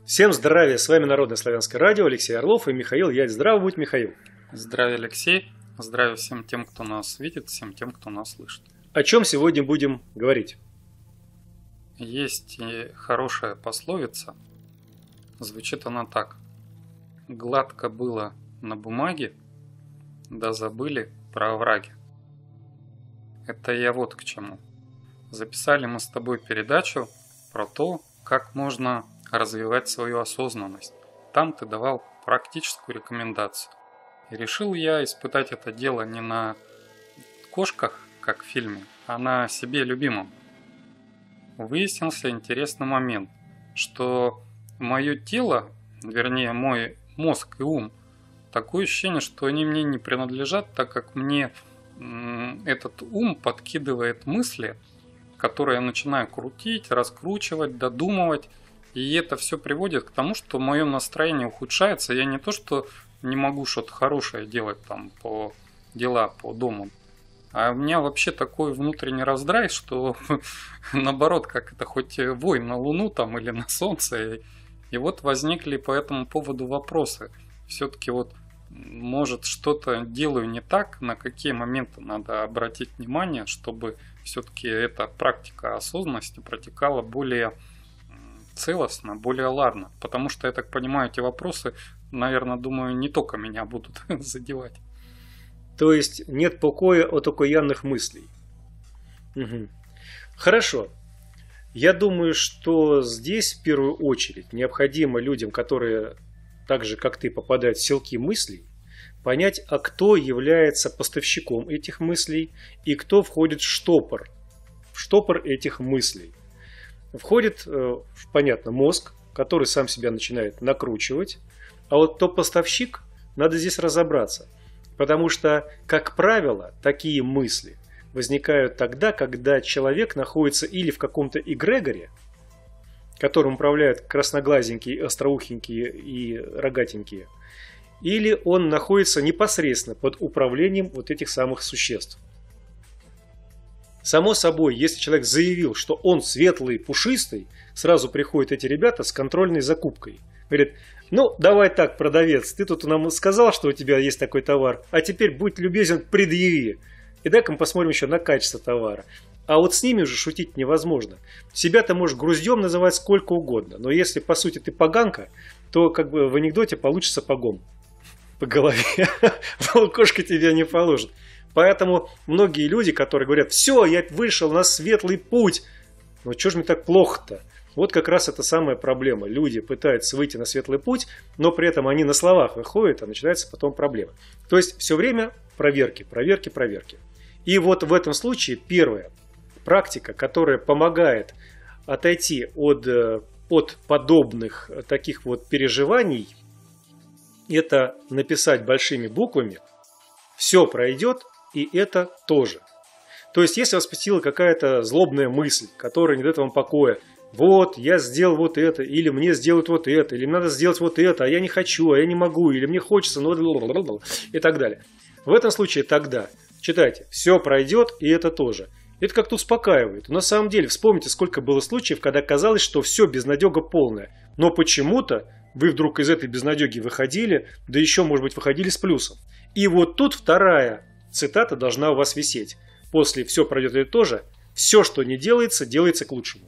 Всем здравия, с вами Народное славянское радио, Алексей Орлов и Михаил Яль. Здраво будь, Михаил. Здравия, Алексей. Здравия всем тем, кто нас видит, всем тем, кто нас слышит. О чем сегодня будем говорить? Есть и хорошая пословица. Звучит она так. Гладко было на бумаге, да забыли про овраги. Это я вот к чему. Записали мы с тобой передачу про то, как можно развивать свою осознанность. Там ты давал практическую рекомендацию. И решил я испытать это дело не на кошках, как в фильме, а на себе любимом. Выяснился интересный момент, что мое тело, вернее мой мозг и ум, такое ощущение, что они мне не принадлежат, так как мне этот ум подкидывает мысли, которые я начинаю крутить, раскручивать, додумывать. И это все приводит к тому, что мое настроение ухудшается. Я не то, что не могу что-то хорошее делать там по дела по дому, а у меня вообще такой внутренний раздрай, что наоборот, как это, хоть вой на Луну там или на Солнце. И вот возникли по этому поводу вопросы. Все-таки вот, может, что-то делаю не так, на какие моменты надо обратить внимание, чтобы все-таки эта практика осознанности протекала более целостно, более ладно. Потому что, я так понимаю, эти вопросы, наверное, думаю, не только меня будут задевать. То есть нет покоя от окаянных мыслей. Угу. Хорошо. Я думаю, что здесь в первую очередь необходимо людям, которые так же, как ты, попадают в селки мыслей, понять, а кто является поставщиком этих мыслей и кто входит в штопор этих мыслей. Входит, понятно, мозг, который сам себя начинает накручивать, а вот кто поставщик, надо здесь разобраться. Потому что, как правило, такие мысли возникают тогда, когда человек находится или в каком-то эгрегоре, которым управляют красноглазенькие, остроухенькие и рогатенькие, или он находится непосредственно под управлением вот этих самых существ. Само собой, если человек заявил, что он светлый, пушистый, сразу приходят эти ребята с контрольной закупкой. Говорит, ну давай так, продавец, ты тут нам сказал, что у тебя есть такой товар, а теперь будь любезен, предъяви. И дай-ка мы посмотрим еще на качество товара. А вот с ними уже шутить невозможно. Себя ты можешь груздем называть сколько угодно, но если по сути ты поганка, то как бы в анекдоте получится сапогом по голове. Кошка тебя не положит. Поэтому многие люди, которые говорят, все, я вышел на светлый путь, ну что ж мне так плохо-то? Вот как раз это самая проблема. Люди пытаются выйти на светлый путь, но при этом они на словах выходят, а начинается потом проблема. То есть все время проверки. И вот в этом случае первая практика, которая помогает отойти от подобных таких вот переживаний, это написать большими буквами «все пройдет, и это тоже». То есть, если вас посетила какая-то злобная мысль, которая не дает вам покоя, вот, я сделал вот это, или мне сделают вот это, или надо сделать вот это, а я не хочу, а я не могу, или мне хочется, но и так далее. В этом случае тогда читайте «все пройдет, и это тоже». Это как-то успокаивает. Но на самом деле, вспомните, сколько было случаев, когда казалось, что все безнадега полная. Но почему-то вы вдруг из этой безнадеги выходили, да еще, может быть, выходили с плюсом. И вот тут вторая цитата должна у вас висеть. После «все пройдет и тоже», все, что не делается, делается к лучшему.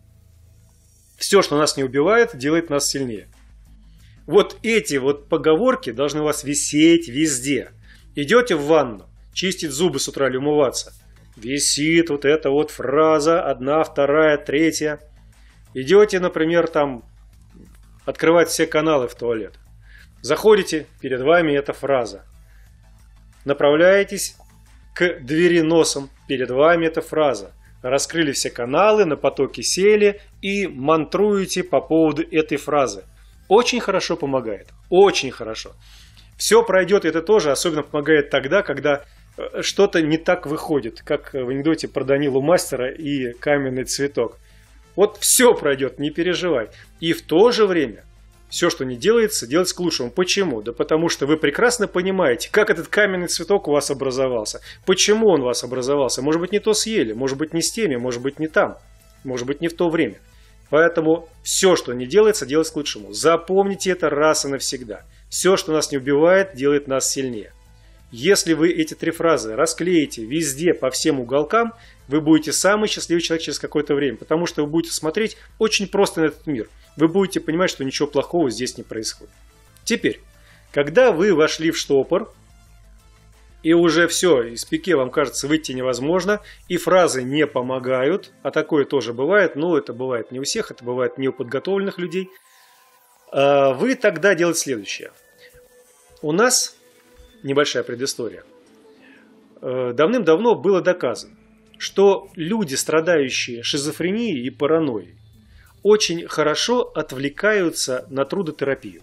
Все, что нас не убивает, делает нас сильнее. Вот эти вот поговорки должны у вас висеть везде. Идете в ванну, чистить зубы с утра или умываться. Висит вот эта вот фраза, одна, вторая, третья. Идете, например, там открывать все каналы в туалет. Заходите, перед вами эта фраза. Направляетесь к двери носом, перед вами эта фраза. Раскрыли все каналы, на потоке сели и мантруете по поводу этой фразы. Очень хорошо помогает, очень хорошо. Все пройдет, это тоже особенно помогает тогда, когда что-то не так выходит, как в анекдоте про Данилу Мастера и каменный цветок. Вот все пройдет, не переживай. И в то же время все, что не делается, делается к лучшему. Почему? Да потому что вы прекрасно понимаете, как этот каменный цветок у вас образовался. Почему он у вас образовался? Может быть, не то съели, может быть, не с теми, может быть, не там, может быть, не в то время. Поэтому все, что не делается, делается к лучшему. Запомните это раз и навсегда. Все, что нас не убивает, делает нас сильнее. Если вы эти 3 фразы расклеите везде, по всем уголкам, вы будете самый счастливый человек через какое-то время. Потому что вы будете смотреть очень просто на этот мир. Вы будете понимать, что ничего плохого здесь не происходит. Теперь, когда вы вошли в штопор, и уже все, из пике вам кажется выйти невозможно, и фразы не помогают, а такое тоже бывает, но это бывает не у всех, это бывает не у подготовленных людей, вы тогда делаете следующее. У нас небольшая предыстория. Давным-давно было доказано, что люди, страдающие шизофренией и паранойей, очень хорошо отвлекаются на трудотерапию.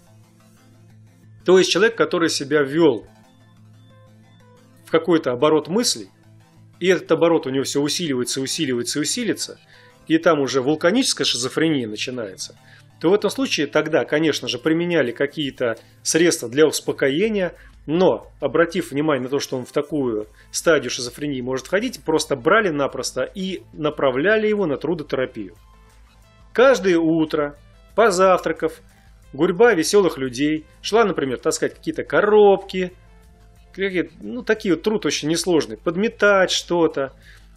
То есть человек, который себя ввел в какой-то оборот мыслей, и этот оборот у него все усиливается, усиливается и усилится, и там уже вулканическая шизофрения начинается, то в этом случае тогда, конечно же, применяли какие-то средства для успокоения, но, обратив внимание на то, что он в такую стадию шизофрении может входить, просто брали-напросто и направляли его на трудотерапию. Каждое утро, позавтракав, гурьба веселых людей шла, например, таскать какие-то коробки, такие вот труд очень несложный, подметать что-то,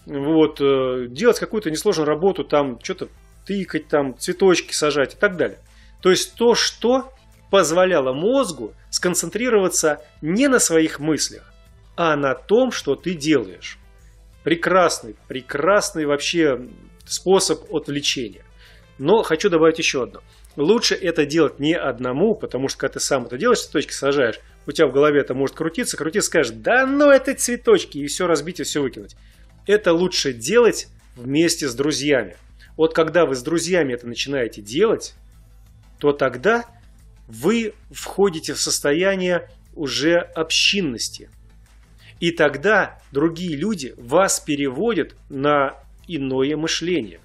делать какую-то несложную работу, там что-то тыкать, там цветочки сажать и так далее. То есть то, что позволяло мозгу сконцентрироваться не на своих мыслях, а на том, что ты делаешь. Прекрасный, прекрасный вообще способ отвлечения. Но хочу добавить еще одно. Лучше это делать не одному, потому что когда ты сам это делаешь, цветочки сажаешь, у тебя в голове это может крутиться, скажешь, да ну это цветочки, и все разбить, и все выкинуть. Это лучше делать вместе с друзьями. Вот когда вы с друзьями это начинаете делать, то тогда вы входите в состояние уже общинности. И тогда другие люди вас переводят на иное мышление.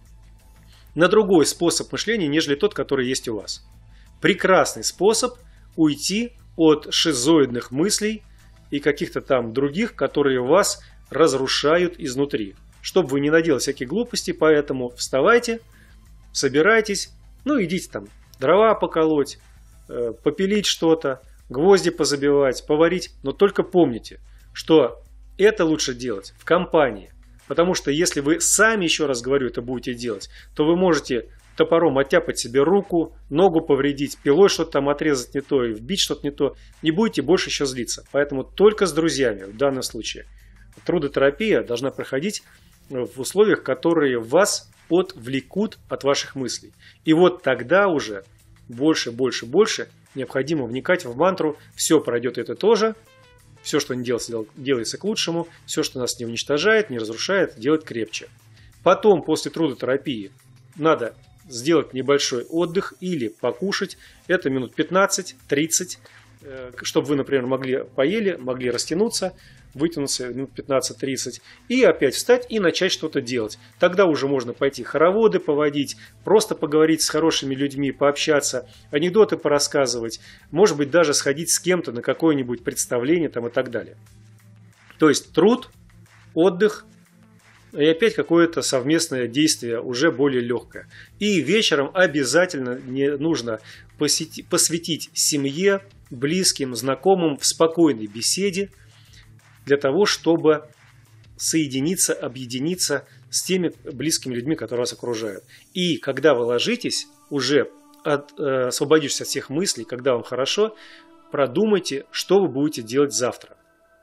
На другой способ мышления, нежели тот, который есть у вас. Прекрасный способ уйти от шизоидных мыслей и каких-то там других, которые вас разрушают изнутри. Чтобы вы не наделали всякие глупости, поэтому вставайте, собирайтесь, идите там дрова поколоть, попилить что-то, гвозди позабивать, поварить. Но только помните, что это лучше делать в компании. Потому что если вы сами, еще раз говорю, это будете делать, то вы можете топором оттяпать себе руку, ногу повредить, пилой что-то там отрезать не то и вбить что-то не то. Не будете больше еще злиться. Поэтому только с друзьями в данном случае. Трудотерапия должна проходить в условиях, которые вас отвлекут от ваших мыслей. И вот тогда уже больше необходимо вникать в мантру «все пройдет это тоже». Все, что не делается, делается к лучшему. Все, что нас не уничтожает, не разрушает, делать крепче. Потом, после трудотерапии, надо сделать небольшой отдых или покушать. Это минут 15-30, чтобы вы, например, могли растянуться, вытянуться минут 15-30, и опять встать и начать что-то делать. Тогда уже можно пойти хороводы поводить, просто поговорить с хорошими людьми, пообщаться, анекдоты порассказывать, может быть, даже сходить с кем-то на какое-нибудь представление там, и так далее. То есть труд, отдых и опять какое-то совместное действие, уже более легкое. И вечером обязательно не нужно посвятить семье, близким, знакомым в спокойной беседе, для того, чтобы соединиться, объединиться с теми близкими людьми, которые вас окружают. И когда вы ложитесь, уже освободившись от всех мыслей, когда вам хорошо, продумайте, что вы будете делать завтра.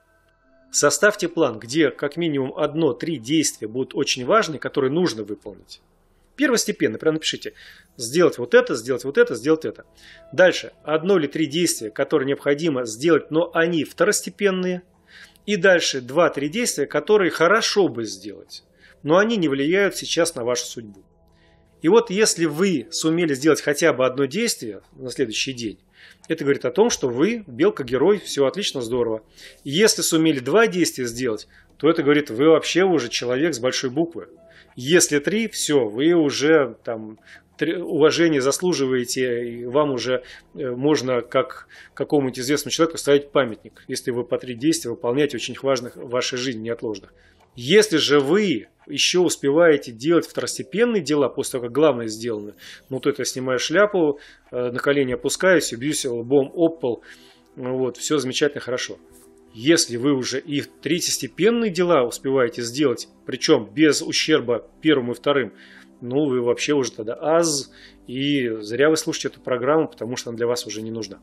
Составьте план, где как минимум 1-3 действия будут очень важны, которые нужно выполнить. Первостепенно, прямо напишите, сделать вот это, сделать вот это, сделать это. Дальше, 1 или 3 действия, которые необходимо сделать, но они второстепенные. И дальше 2-3 действия, которые хорошо бы сделать, но они не влияют сейчас на вашу судьбу. И вот если вы сумели сделать хотя бы одно действие на следующий день, это говорит о том, что вы белка-герой, все отлично, здорово. Если сумели 2 действия сделать, то это говорит, вы вообще уже человек с большой буквы. Если 3, все, вы уже там уважение заслуживаете, и вам уже можно, как какому-нибудь известному человеку, ставить памятник, если вы по 3 действия выполняете очень важных в вашей жизни, неотложных. Если же вы еще успеваете делать второстепенные дела после того, как главное сделано, ну то это снимаю шляпу, на колени опускаюсь и бьюсь лбом об пол, вот, все замечательно, хорошо. Если вы уже и третьестепенные дела успеваете сделать, причем без ущерба первым и вторым, ну вы вообще уже тогда аз, и зря вы слушаете эту программу, потому что она для вас уже не нужна.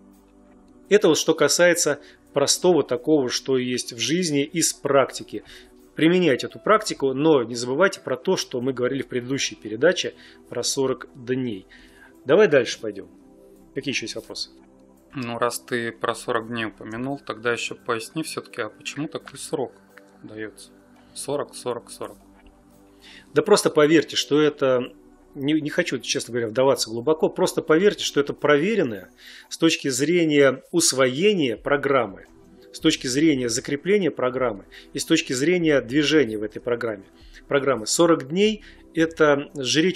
Это вот что касается простого такого, что есть в жизни из практики. Применяйте эту практику, но не забывайте про то, что мы говорили в предыдущей передаче про 40 дней. Давай дальше пойдем. Какие еще есть вопросы? Ну, раз ты про 40 дней упомянул, тогда еще поясни все-таки, а почему такой срок дается? 40, 40, 40. Да просто поверьте, что это... Не хочу, честно говоря, вдаваться глубоко. Просто поверьте, что это проверенное с точки зрения усвоения программы, с точки зрения закрепления программы и с точки зрения движения в этой программе. 40 дней – это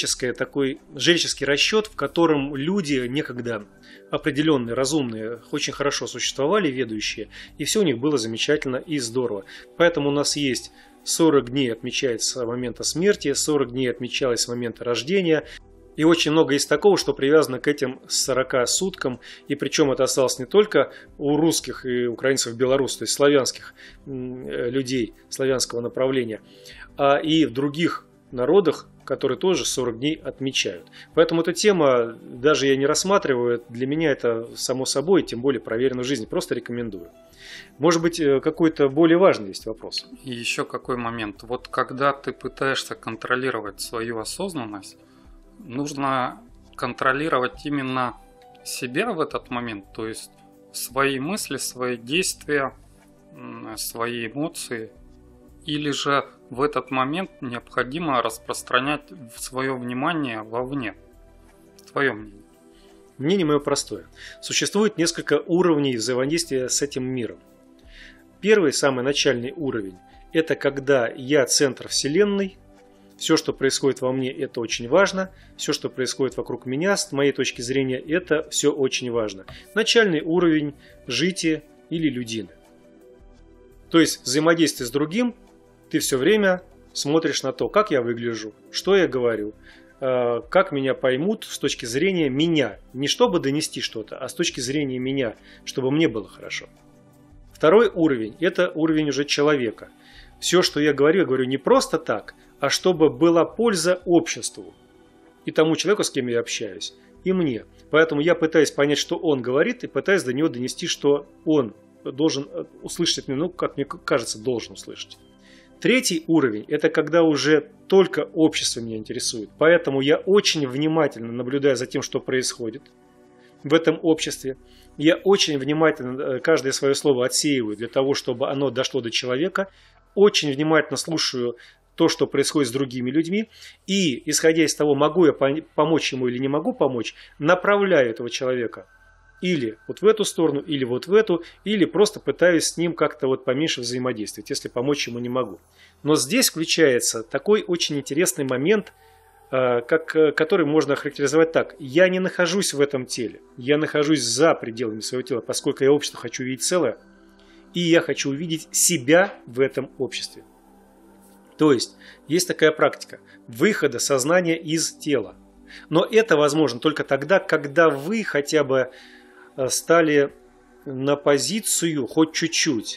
жреческий расчет, в котором люди некогда определенные, разумные, очень хорошо существовали, ведущие, и все у них было замечательно и здорово. Поэтому у нас есть 40 дней отмечается с момента смерти, 40 дней отмечалось с момента рождения. И очень много есть такого, что привязано к этим 40 суткам. И причем это осталось не только у русских и украинцев, белорусов, то есть славянских людей, славянского направления, а и в других народах, которые тоже 40 дней отмечают. Поэтому эта тема, даже я не рассматриваю, для меня это само собой, тем более проверено в жизни, просто рекомендую. Может быть, какой-то более важный есть вопрос. И еще какой момент. Вот когда ты пытаешься контролировать свою осознанность, нужно контролировать именно себя в этот момент, то есть свои мысли, свои действия, свои эмоции, или же в этот момент необходимо распространять свое внимание вовне. Твое мнение. Мнение мое простое. Существует несколько уровней взаимодействия с этим миром. Первый, самый начальный уровень, это когда я центр Вселенной, все, что происходит во мне, это очень важно, все, что происходит вокруг меня, с моей точки зрения, это все очень важно. Начальный уровень жития или людины. То есть взаимодействие с другим, ты все время смотришь на то, как я выгляжу, что я говорю, как меня поймут с точки зрения меня. Не чтобы донести что-то, а с точки зрения меня, чтобы мне было хорошо. Второй уровень – это уровень уже человека. Все, что я говорю не просто так, а чтобы была польза обществу и тому человеку, с кем я общаюсь, и мне. Поэтому я пытаюсь понять, что он говорит, и пытаюсь до него донести, что он должен услышать от меня, ну, как мне кажется, должен услышать. Третий уровень – это когда уже только общество меня интересует. Поэтому я очень внимательно наблюдаю за тем, что происходит в этом обществе. Я очень внимательно каждое свое слово отсеиваю для того, чтобы оно дошло до человека. Очень внимательно слушаю то, что происходит с другими людьми. И, исходя из того, могу я помочь ему или не могу помочь, направляю этого человека или вот в эту сторону, или вот в эту, или просто пытаюсь с ним как-то вот поменьше взаимодействовать, если помочь ему не могу. Но здесь включается такой очень интересный момент, который можно охарактеризовать так. Я не нахожусь в этом теле, я нахожусь за пределами своего тела, поскольку я общество хочу видеть целое, и я хочу увидеть себя в этом обществе. То есть такая практика выхода сознания из тела. Но это возможно только тогда, когда вы хотя бы стали на позицию хоть чуть-чуть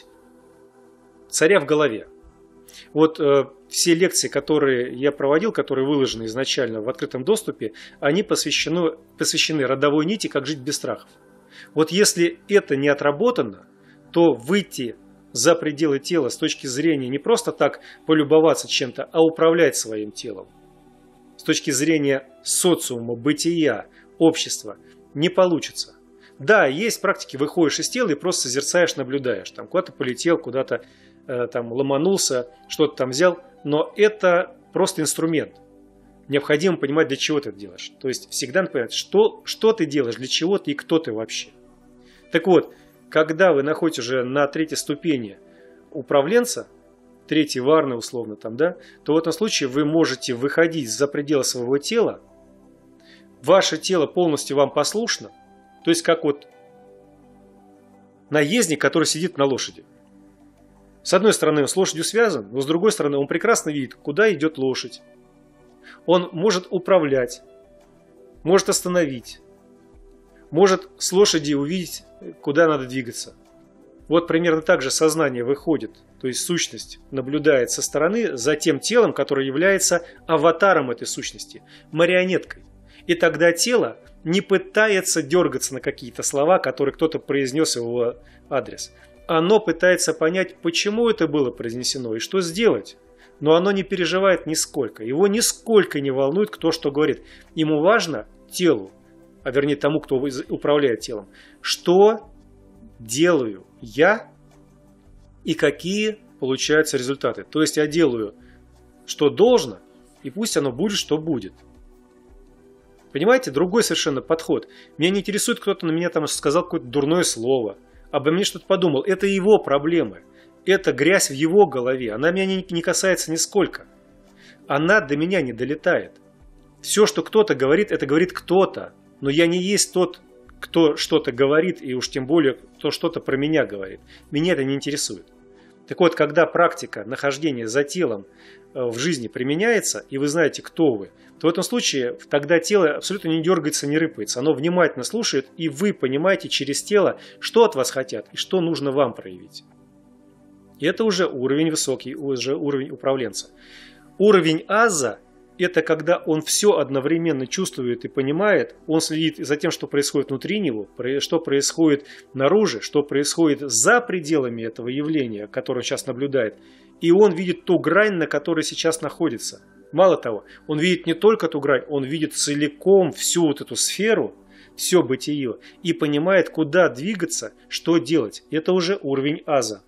царя в голове. Вот все лекции, которые я проводил, которые выложены изначально в открытом доступе, они посвящены родовой нити, как жить без страхов. Вот если это не отработано, то выйти за пределы тела с точки зрения не просто так полюбоваться чем-то, а управлять своим телом, с точки зрения социума, бытия, общества, не получится. Да, есть практики, выходишь из тела и просто созерцаешь, наблюдаешь. Там куда-то полетел, куда-то там ломанулся, что-то там взял. Но это просто инструмент. Необходимо понимать, для чего ты это делаешь. То есть всегда надо понимать, что ты делаешь, для чего ты и кто ты вообще. Так вот, когда вы находитесь уже на третьей ступени управленца, третий варны условно там, да, то в этом случае вы можете выходить за пределы своего тела. Ваше тело полностью вам послушно. То есть как вот наездник, который сидит на лошади. С одной стороны, он с лошадью связан, но с другой стороны, он прекрасно видит, куда идет лошадь. Он может управлять, может остановить, может с лошади увидеть, куда надо двигаться. Вот примерно так же сознание выходит, то есть сущность наблюдает со стороны за тем телом, которое является аватаром этой сущности, марионеткой. И тогда тело не пытается дергаться на какие-то слова, которые кто-то произнес в его адрес. Оно пытается понять, почему это было произнесено и что сделать. Но оно не переживает нисколько. Его нисколько не волнует, кто что говорит. Ему важно телу, а вернее тому, кто управляет телом, что делаю я и какие получаются результаты. То есть я делаю, что должно, и пусть оно будет, что будет. Понимаете, другой совершенно подход. Меня не интересует, кто-то на меня там сказал какое-то дурное слово, обо мне что-то подумал. Это его проблемы. Это грязь в его голове. Она меня не касается нисколько. Она до меня не долетает. Все, что кто-то говорит, это говорит кто-то. Но я не есть тот, кто что-то говорит, и уж тем более, кто что-то про меня говорит. Меня это не интересует. Так вот, когда практика нахождения за телом в жизни применяется, и вы знаете, кто вы, то в этом случае тогда тело абсолютно не дергается, не рыпается. Оно внимательно слушает, и вы понимаете через тело, что от вас хотят и что нужно вам проявить. И это уже уровень высокий, уже уровень управленца. Уровень аза – это когда он все одновременно чувствует и понимает, он следит за тем, что происходит внутри него, что происходит наружу, что происходит за пределами этого явления, которое он сейчас наблюдает, и он видит ту грань, на которой сейчас находится. Мало того, он видит не только ту грань, он видит целиком всю вот эту сферу, все бытие, и понимает, куда двигаться, что делать. Это уже уровень аза.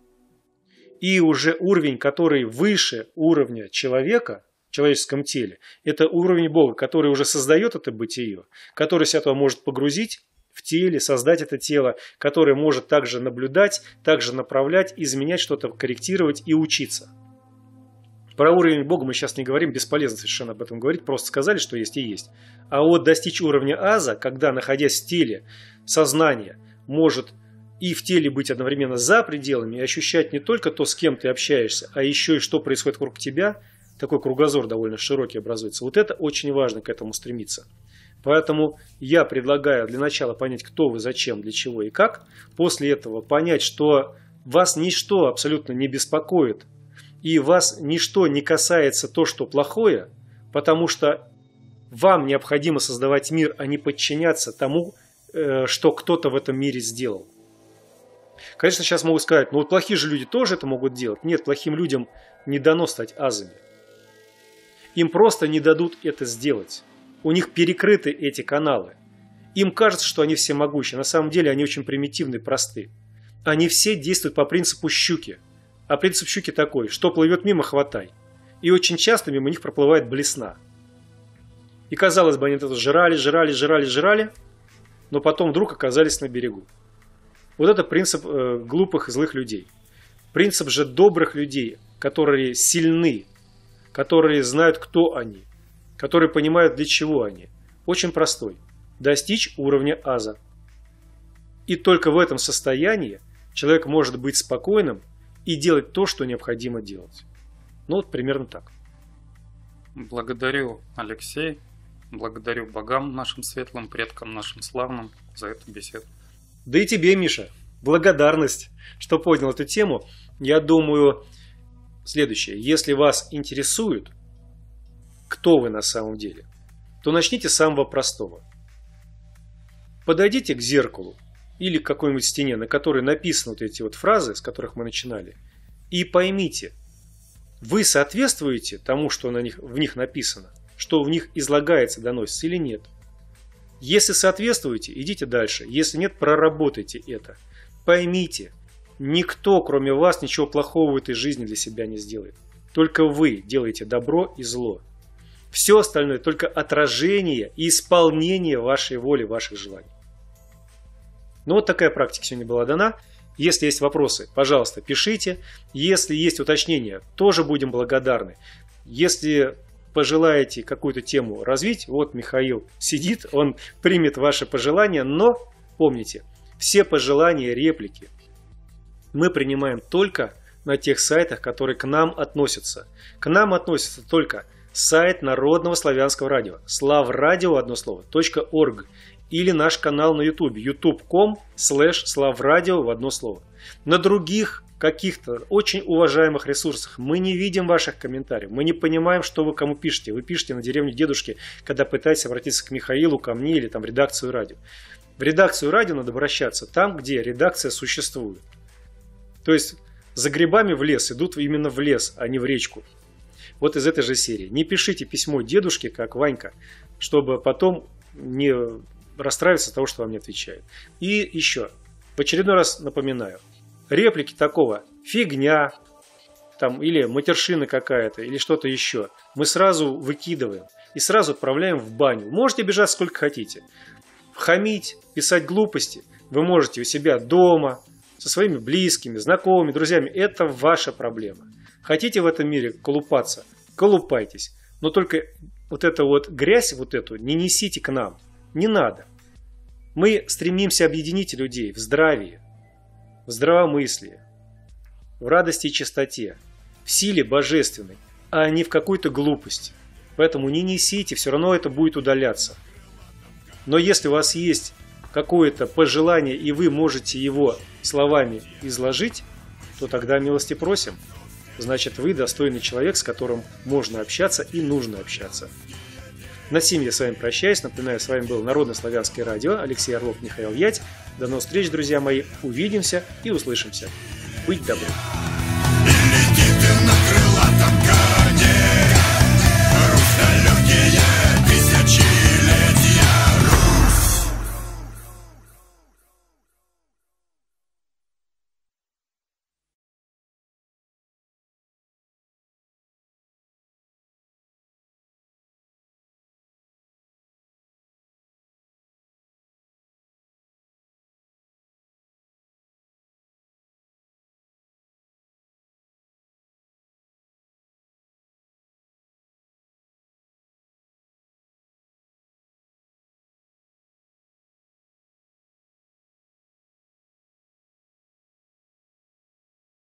И уже уровень, который выше уровня человека, в человеческом теле, это уровень Бога, который уже создает это бытие, который себя туда может погрузить в теле, создать это тело, который может также наблюдать, также направлять, изменять что-то, корректировать и учиться. Про уровень Бога мы сейчас не говорим, бесполезно совершенно об этом говорить, просто сказали, что есть и есть. А вот достичь уровня аза, когда, находясь в теле, сознание может и в теле быть одновременно за пределами, и ощущать не только то, с кем ты общаешься, а еще и что происходит вокруг тебя, такой кругозор довольно широкий образуется. Вот это очень важно к этому стремиться. Поэтому я предлагаю для начала понять, кто вы, зачем, для чего и как. После этого понять, что вас ничто абсолютно не беспокоит, и вас ничто не касается то, что плохое, потому что вам необходимо создавать мир, а не подчиняться тому, что кто-то в этом мире сделал. Конечно, сейчас могут сказать, ну вот плохие же люди тоже это могут делать. Нет, плохим людям не дано стать азами. Им просто не дадут это сделать. У них перекрыты эти каналы. Им кажется, что они всемогущи. На самом деле они очень примитивны и просты. Они все действуют по принципу щуки. А принцип щуки такой, что плывет мимо, хватай. И очень часто мимо них проплывает блесна. И казалось бы, они это жрали, но потом вдруг оказались на берегу. Вот это принцип глупых и злых людей. Принцип же добрых людей, которые сильны, которые знают, кто они, которые понимают, для чего они. Очень простой. Достичь уровня аза. И только в этом состоянии человек может быть спокойным и делать то, что необходимо делать. Ну вот примерно так. Благодарю, Алексей. Благодарю богам нашим светлым, предкам нашим славным за эту беседу. Да и тебе, Миша, благодарность, что поднял эту тему. Я думаю, следующее. Если вас интересует, кто вы на самом деле, то начните с самого простого. Подойдите к зеркалу или к какой-нибудь стене, на которой написаны вот эти вот фразы, с которых мы начинали, и поймите, вы соответствуете тому, что в них написано, что в них излагается, доносится или нет. Если соответствуете, идите дальше. Если нет, проработайте это. Поймите, никто, кроме вас, ничего плохого в этой жизни для себя не сделает. Только вы делаете добро и зло. Все остальное только отражение и исполнение вашей воли, ваших желаний. Ну вот такая практика сегодня была дана. Если есть вопросы, пожалуйста, пишите. Если есть уточнения, тоже будем благодарны. Если пожелаете какую-то тему развить, вот Михаил сидит, он примет ваши пожелания, но помните, все пожелания, реплики мы принимаем только на тех сайтах, которые к нам относятся. К нам относится только сайт Народного славянского радио. Славрадио, одно слово, .org. Или наш канал на YouTube. youtube.com/славрадио в одно слово. На других каких-то очень уважаемых ресурсах мы не видим ваших комментариев. Мы не понимаем, что вы кому пишете. Вы пишете на деревню дедушки, когда пытаетесь обратиться к Михаилу, ко мне или там в редакцию радио. В редакцию радио надо обращаться там, где редакция существует. То есть за грибами в лес идут именно в лес, а не в речку. Вот из этой же серии. Не пишите письмо дедушке, как Ванька, чтобы потом не расстраиваться от того, что вам не отвечают. И еще, в очередной раз напоминаю, реплики такого «фигня», там, или матершина какая-то, или что-то еще, мы сразу выкидываем и сразу отправляем в баню. Можете бежать сколько хотите. Хамить, писать глупости вы можете у себя дома, со своими близкими, знакомыми, друзьями. Это ваша проблема. Хотите в этом мире колупаться? Колупайтесь. Но только вот эту вот грязь, вот эту, не несите к нам. Не надо. Мы стремимся объединить людей в здравии, в здравомыслии, в радости и чистоте, в силе божественной, а не в какой-то глупости. Поэтому не несите, все равно это будет удаляться. Но если у вас есть какое-то пожелание, и вы можете его словами изложить, то тогда милости просим. Значит, вы достойный человек, с которым можно общаться и нужно общаться. На сим я с вами прощаюсь. Напоминаю, с вами был Народное славянское радио. Алексей Орлов, Михаил Ять. До новых встреч, друзья мои. Увидимся и услышимся. Будь добры. Летит на крылатом коне.